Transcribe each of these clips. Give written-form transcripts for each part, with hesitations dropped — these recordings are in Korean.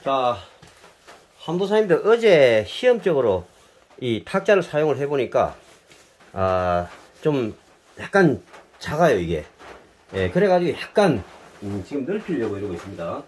자, 한도사님들 어제 시험적으로 이 탁자를 사용을 해보니까 좀 약간 작아요 이게. 예, 그래가지고 약간 지금 넓히려고 이러고 있습니다.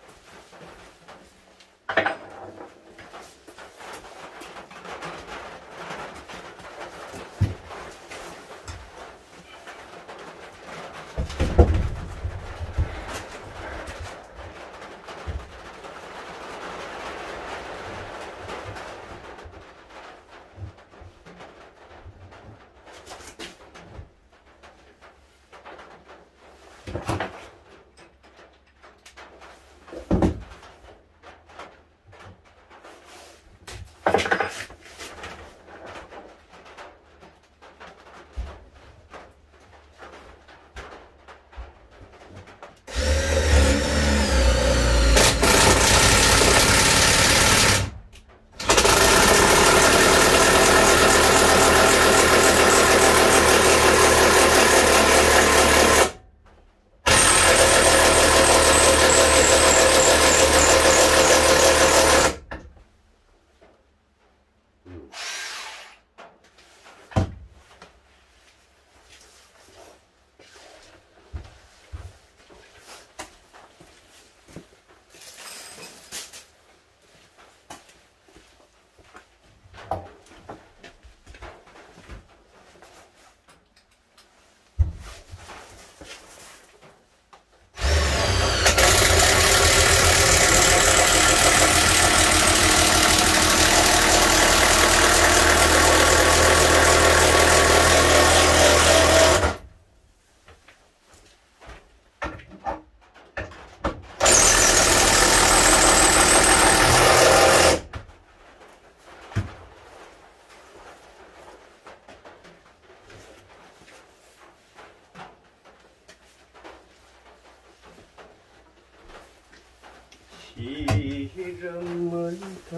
이름을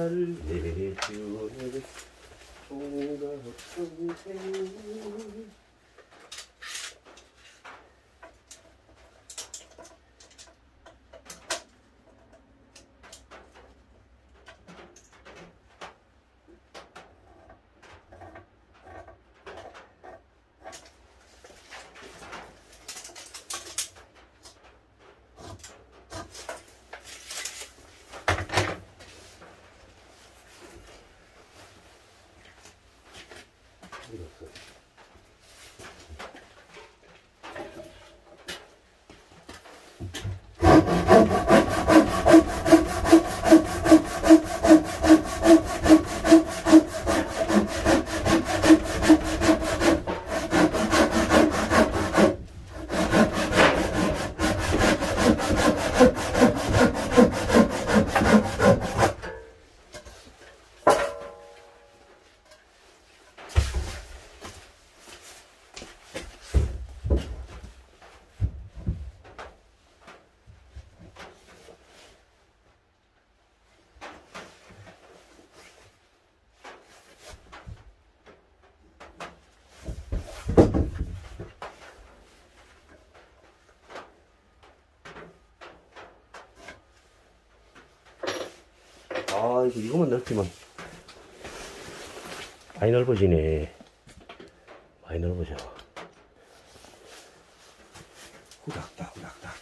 달래주는 총각동생. 이거만 넓히면 많이 넓어지네. 많이 넓어져. 후닥닥 후닥닥.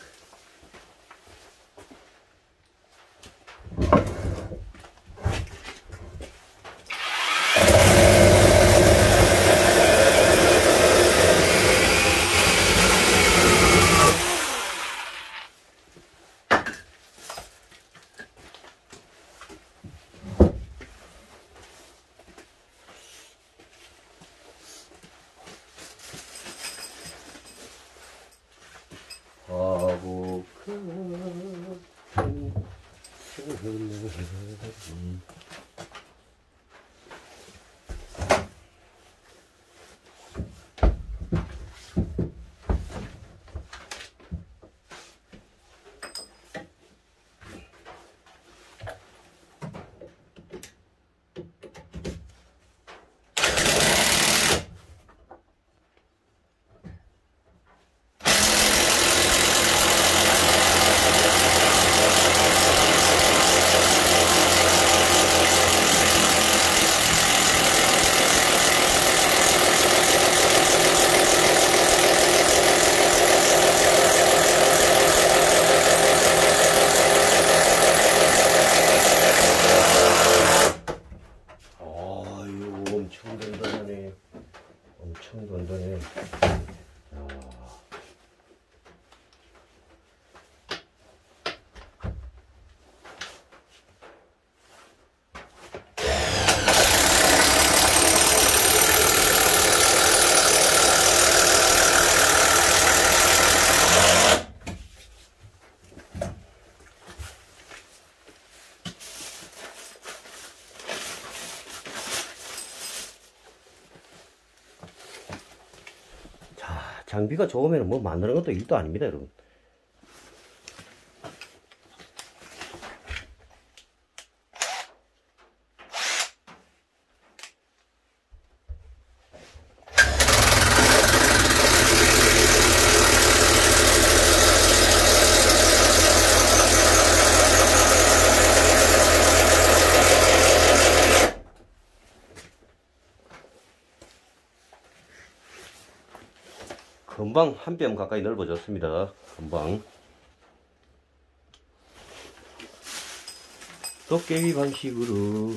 장비가 좋으면 뭐 만드는 것도 일도 아닙니다, 여러분. 금방 한 뼘 가까이 넓어졌습니다. 금방. 도깨비 방식으로.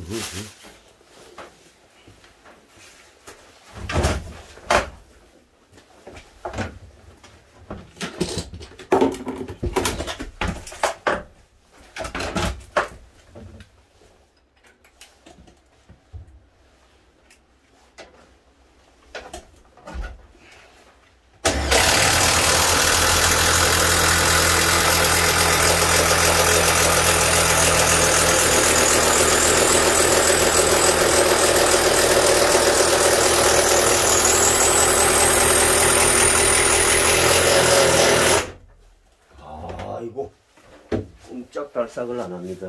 아이고, 꼼짝달싹을 안 합니다.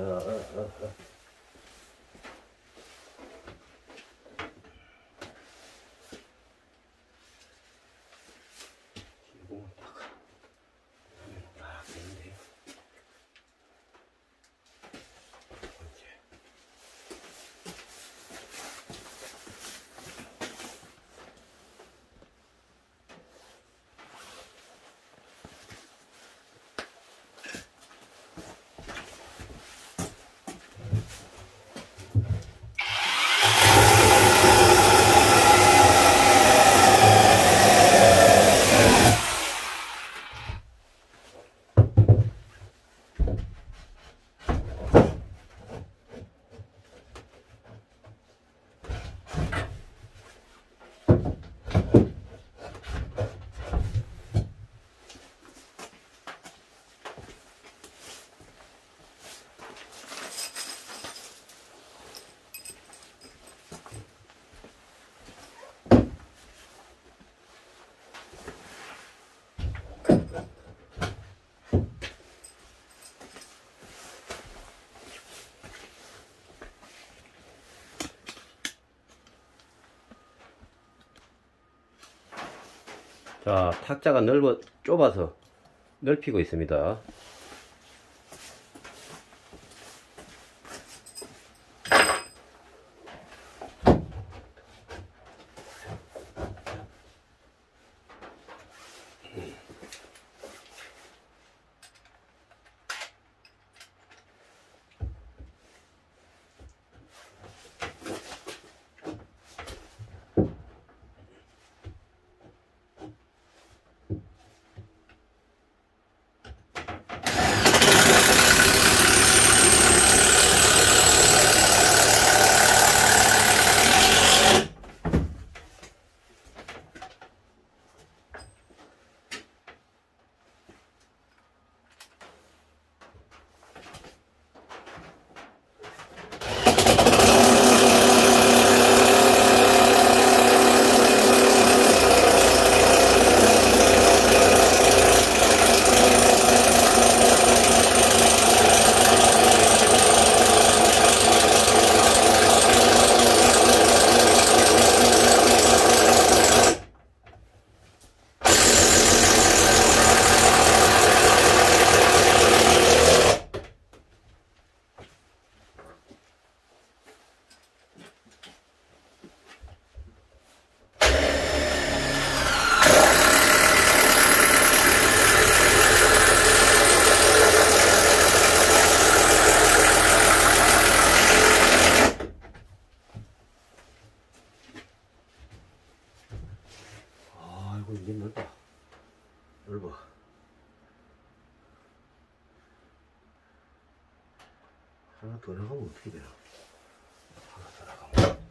자, 탁자가 좁아서 넓히고 있습니다. 이게 넓어. 하나 더 나가면 어떻게 되나? 하나 더 나가면.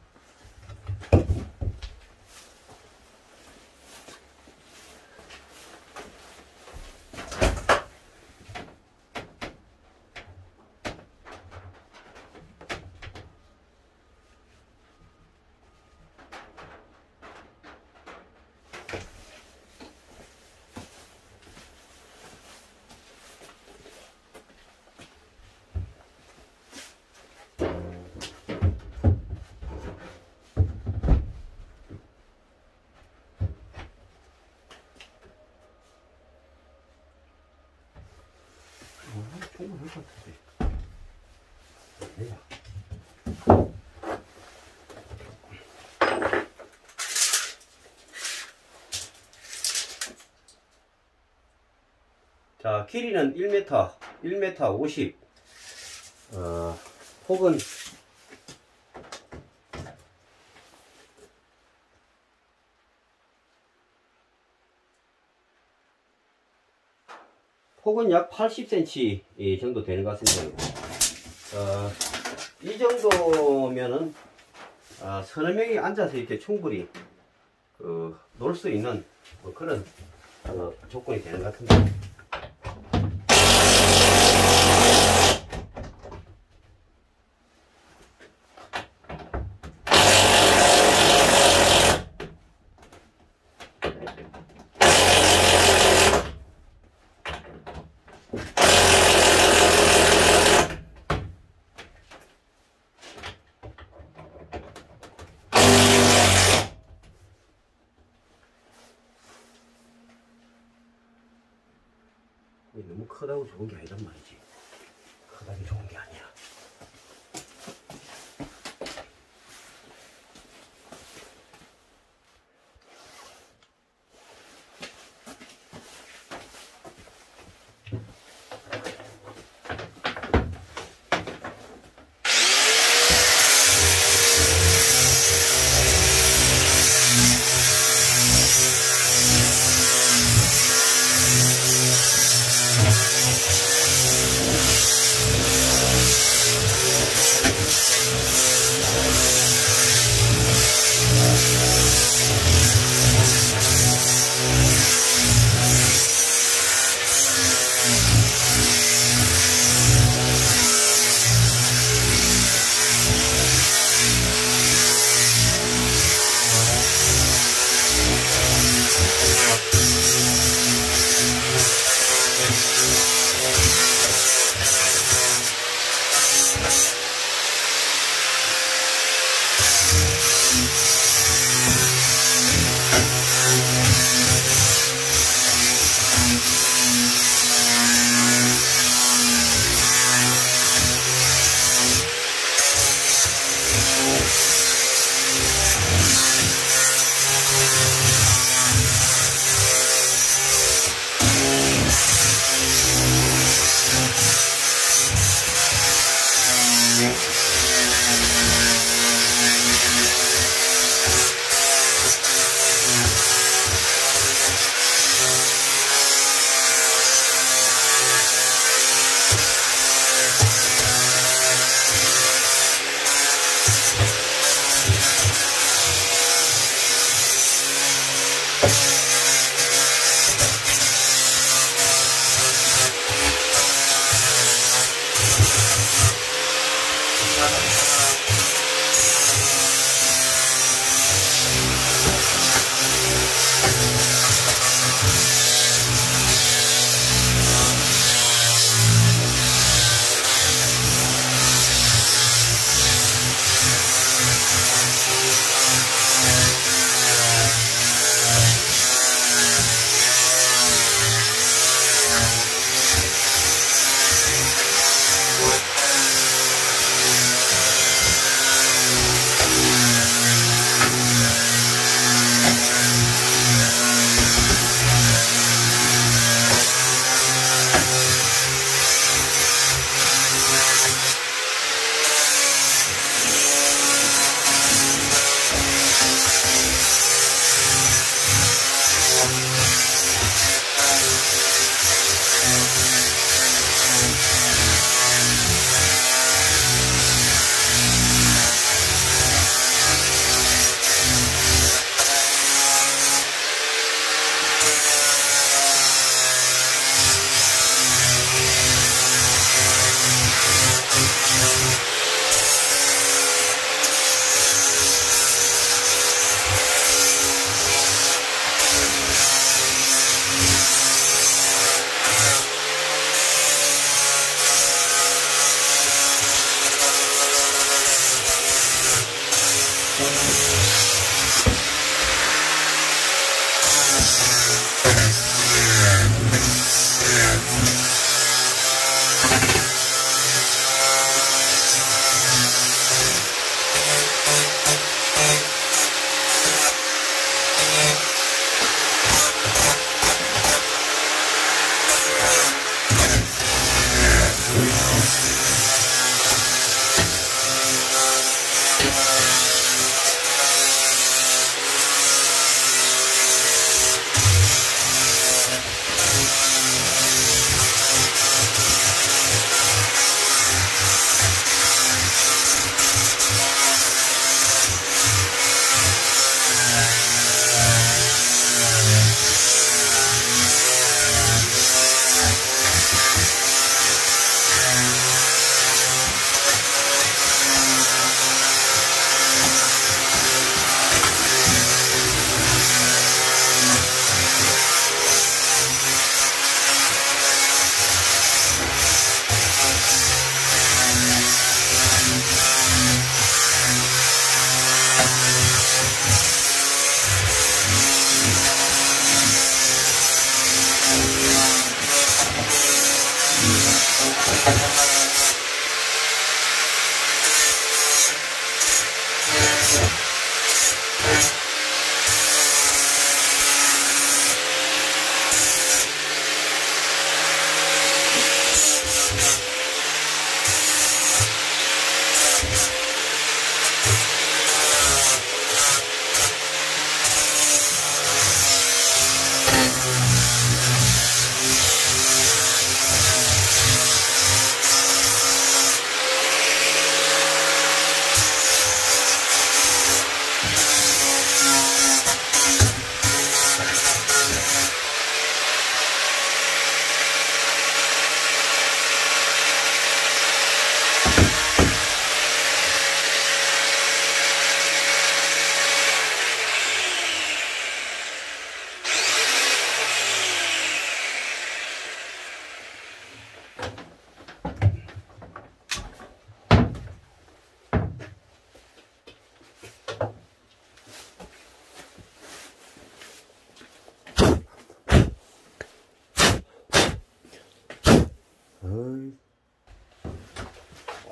것 같은데. 아니야. 자, 길이는 1m, 1m 50. 폭은 약 80cm 정도 되는 것 같습니다. 이 정도면은 서너 명이 앉아서 이렇게 충분히 놀 수 있는 뭐 그런 조건이 되는 것 같은데. 너무 크다고 좋은 게 아니란 말이지. 크다고 좋은 게 아니야.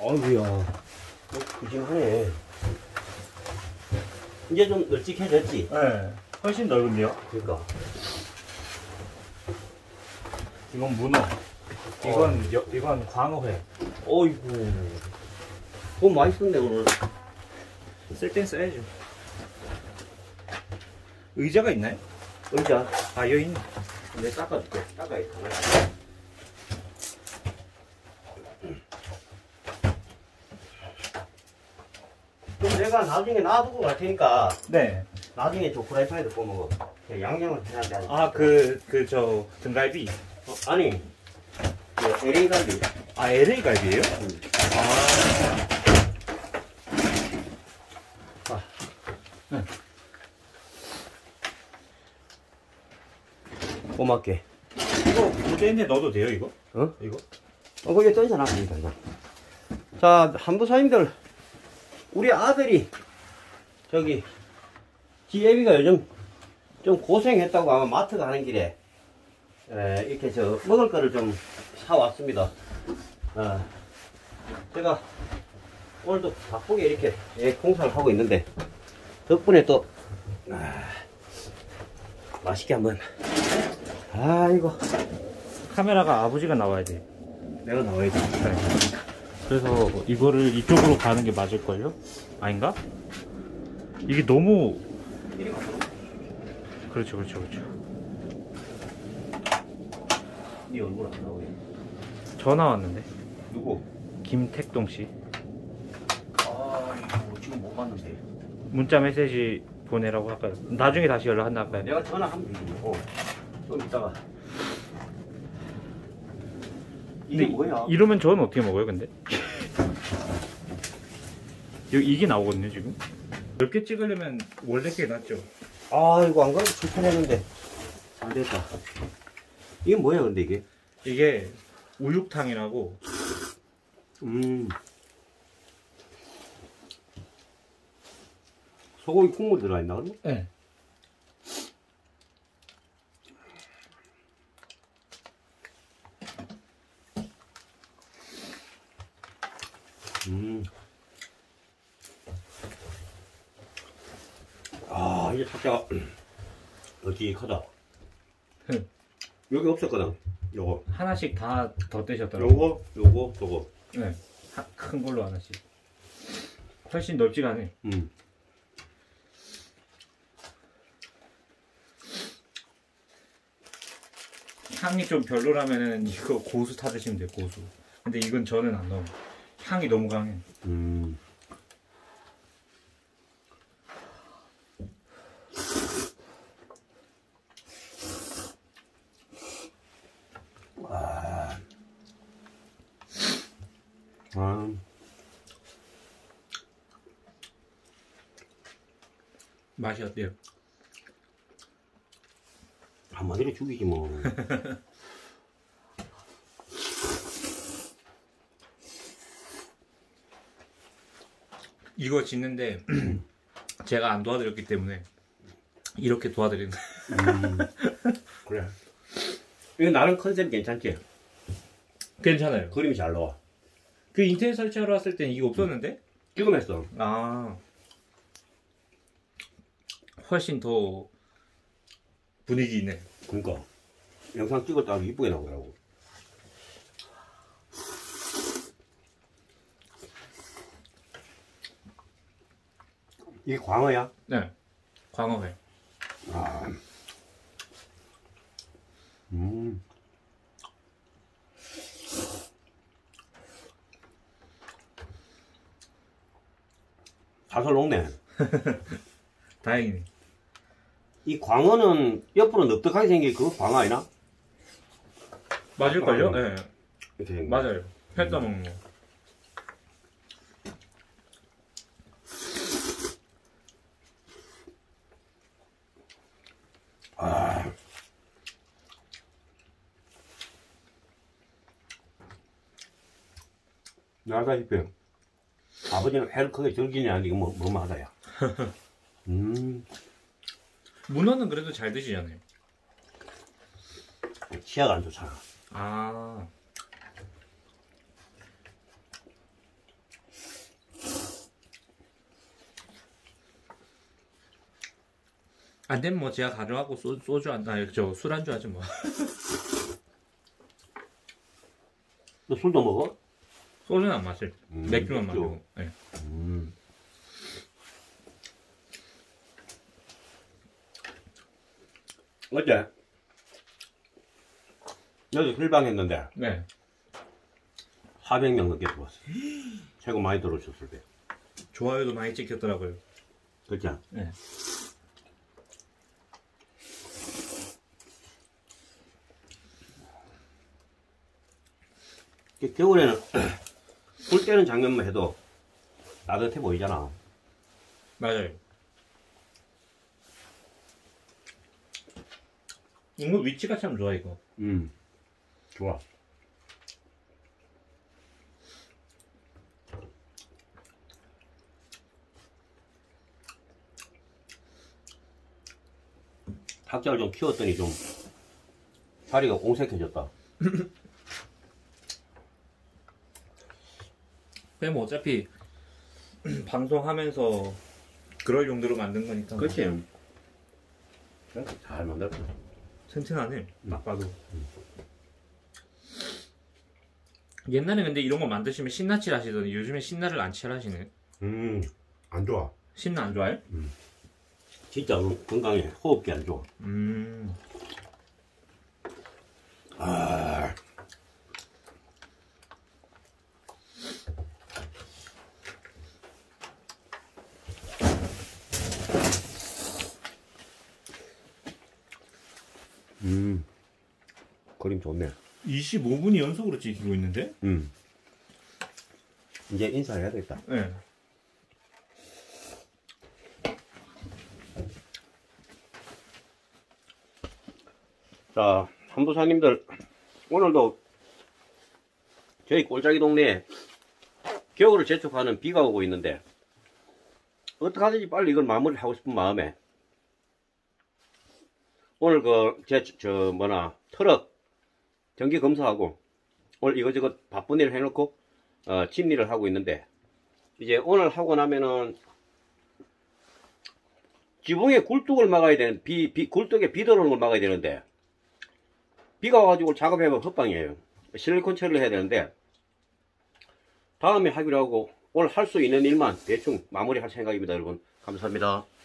어이구야. 푸짐하네. 이제 좀 널찍해졌지? 네. 훨씬 넓은데요? 그러니까. 이건 문어. 이건 광어회. 어이구. 돈 많이 썼네, 오늘. 쓸 땐 써야죠. 의자가 있나요? 의자. 아, 여기 있네. 내가 닦아줄게. 닦아야 돼. 그럼 내가 나중에 놔두고 갈 테니까 네. 나중에 저 프라이팬에도 구워먹어. 양념을 해야 돼. 아, 저 등갈비. 아니, 그 LA 갈비. 아, LA 갈비예요? 아. 네. 고맙게. 이거 부대인데 넣어도 돼요, 이거? 어? 이거? 거기에 던져놔, 그러니까. 자, 한부사님들, 우리 아들이, 저기, 지혜비가 요즘 좀 고생했다고 아마 마트 가는 길에, 이렇게 먹을 거를 좀 사왔습니다. 제가 오늘도 바쁘게 이렇게 공사를 하고 있는데, 덕분에 또, 맛있게 한번, 아이고. 카메라가 아버지가 나와야 돼. 내가 나와야 돼. 네. 그래서 이거를 이쪽으로 가는 게 맞을걸요? 아닌가? 이게 너무. 그렇죠. 네 얼굴 안 나오게. 전화 왔는데. 누구? 김택동 씨. 이거 지금 못 봤는데. 문자 메시지 보내라고 할까요? 나중에 다시 연락한다 할까요? 내가 전화하면 되지. 좀 이따가. 이게 근데 뭐야? 이러면 저는 어떻게 먹어요, 근데? 여기 이게 나오거든요, 지금. 몇 개 찍으려면 원래 게 낫죠. 이거 안 그래도 불편했는데. 잘 됐다. 이게 뭐야, 근데 이게? 이게 우육탕이라고. 소고기 국물 들어있나, 그럼? 네. 이게 살짝 널찍하다. 여기 없었거든. 요거. 하나씩 다 더 떼셨더라고요. 요거. 네. 큰 걸로 하나씩. 훨씬 넓지가네. 향이 좀 별로라면은 이거 고수 타드시면 돼요, 고수. 근데 이건 저는 안 넣어. 향이 너무 강해. 맛이 어때요? 한마디로 죽이지 뭐. 이거 짓는데 제가 안 도와드렸기 때문에 이렇게 도와드리는. 그래. 이거 나름 컨셉 괜찮지? 괜찮아요. 그림이 잘 나와. 그 인터넷 설치하러 왔을 땐 이게 없었는데? 지금 했어. 아, 훨씬 더 분위기 있네. 그러니까 영상 찍었다가 이쁘게 나오더라고. 이게 광어야? 네, 광어회. 살살 녹네. 다행이네. 이 광어는 옆으로 넓적하게 생긴 그 광어 아니나? 맞을걸요? 네. 이렇게 생긴 맞아요. 회 떠먹는 거. 나다시피 아버지는 회를 크게 즐기냐 이거 뭐 맞아야. 문어는 그래도 잘 드시잖아요. 치아가 안 좋잖아. 아, 안 되면 뭐 제가 가져가고 소주 안, 아니 저 술안주 하지 뭐. 너 술도 먹어? 소주는 안 마실. 맥주만 맥주. 마시고. 네. 어제 여기 실방했는데 네. 400명 넘게 들어왔어. 최고 많이 들어오셨을 때. 좋아요도 많이 찍혔더라고요. 그치? 네. 겨울에는 불 때는 장면만 해도 따뜻해 보이잖아. 맞아요. 이거 위치가 참 좋아 이거. 좋아. 닭장을 좀 키웠더니 좀 자리가 옹색해졌다. 그냥 뭐 어차피 방송하면서 그럴 용도로 만든 거니까. 그렇지. 잘 만들었어. 튼튼하네. 딱 봐도. 옛날에 근데 이런 거 만드시면 신나칠 하시더니 요즘에 신나를 안 칠하시네. 안 좋아. 신나 안 좋아해? 진짜 건강에 호흡기 안 좋아. 아. 그림 좋네. 25분이 연속으로 찍히고 있는데? 이제 인사해야 되겠다. 네. 자, 한부사님들, 오늘도 저희 꼴짜기 동네에 겨울을 재촉하는 비가 오고 있는데, 어떡하든지 빨리 이걸 마무리를 하고 싶은 마음에, 오늘 트럭 정기 검사하고, 오늘 이것저것 바쁜 일 해놓고, 집일을 하고 있는데, 이제 오늘 하고 나면은, 지붕에 굴뚝을 막아야 되는, 굴뚝에 비 들어오는 걸 막아야 되는데, 비가 와가지고 작업해보면 헛방이에요. 실리콘 처리를 해야 되는데, 다음에 하기로 하고, 오늘 할 수 있는 일만 대충 마무리할 생각입니다, 여러분. 감사합니다.